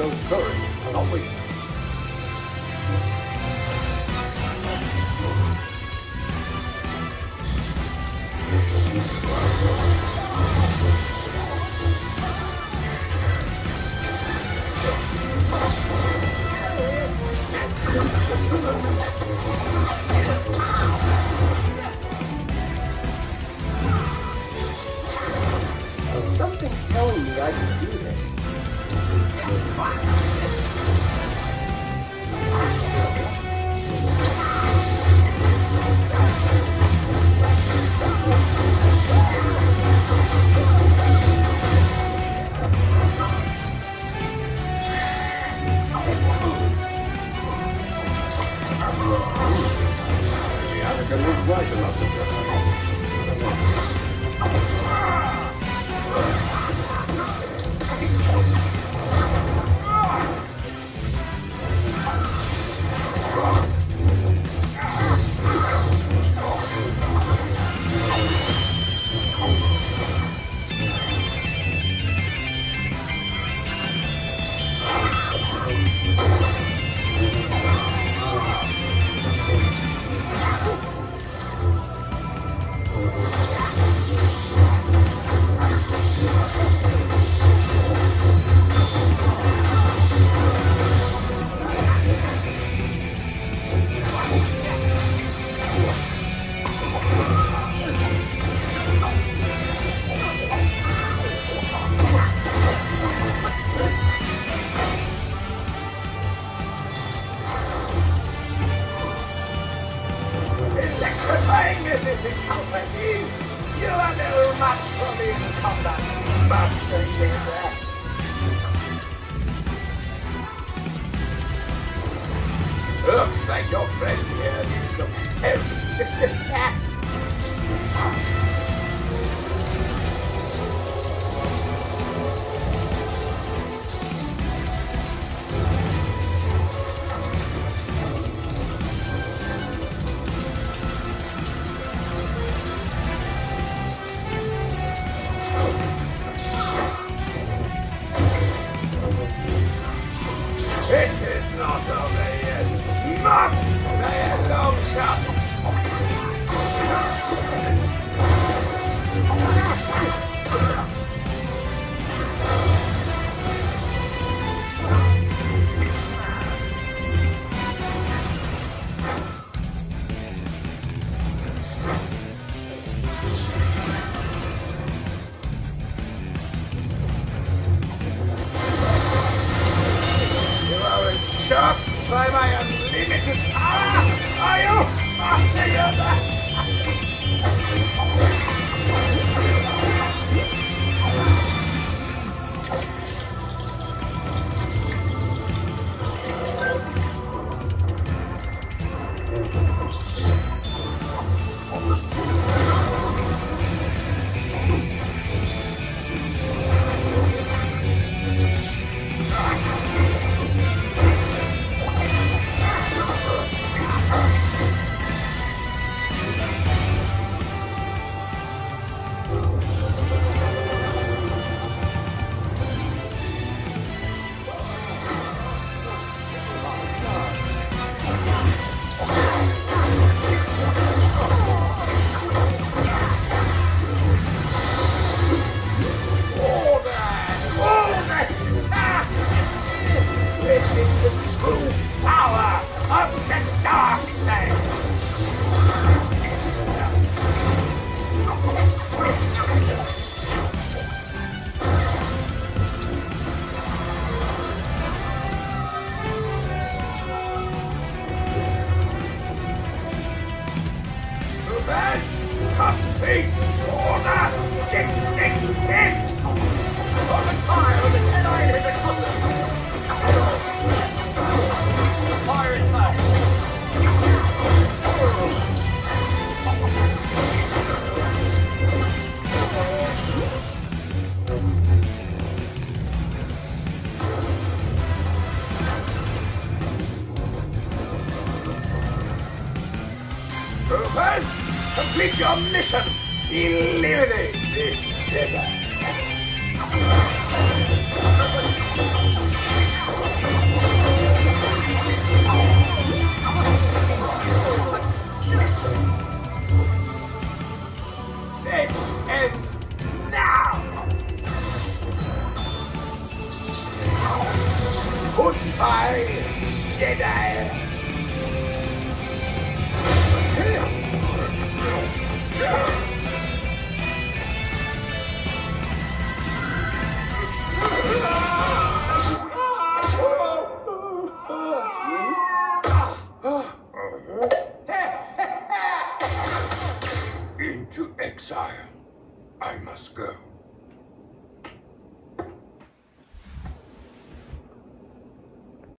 show courage, not weakness. Something's telling me I can do this. Anakin was right about this. Magnificent companies! You are no match for me in combat, Master Chaser! Looks like your friends here need some help. This is not over yet. Not by a long shot. You are shocked by my unlimited power, are you, Master Yoda? This is the true power of the dark side! Revenge, complete order, 66! On the fire of the Jedi in the closet! Fire inside! Troopers, complete your mission! Eliminate this Jedi!